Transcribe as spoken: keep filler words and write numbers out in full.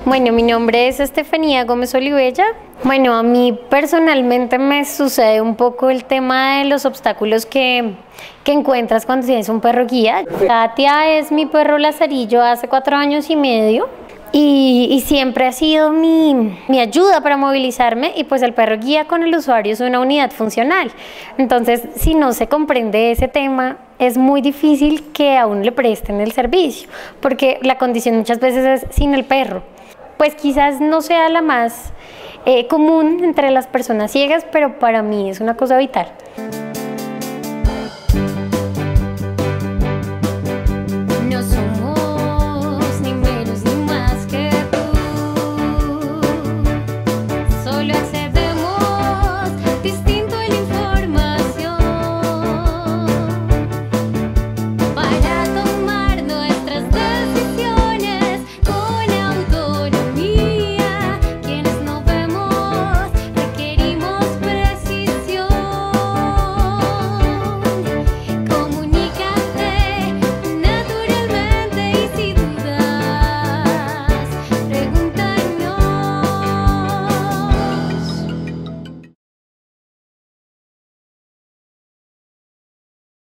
Bueno, mi nombre es Estefanía Gómez Olivella. Bueno, a mí personalmente me sucede un poco el tema de los obstáculos que, que encuentras cuando tienes un perro guía. Katia es mi perro lazarillo hace cuatro años y medio y, y siempre ha sido mi, mi ayuda para movilizarme, y pues el perro guía con el usuario es una unidad funcional. Entonces, si no se comprende ese tema, es muy difícil que a uno le presten el servicio, porque la condición muchas veces es sin el perro. Pues quizás no sea la más eh, común entre las personas ciegas, pero para mí es una cosa vital.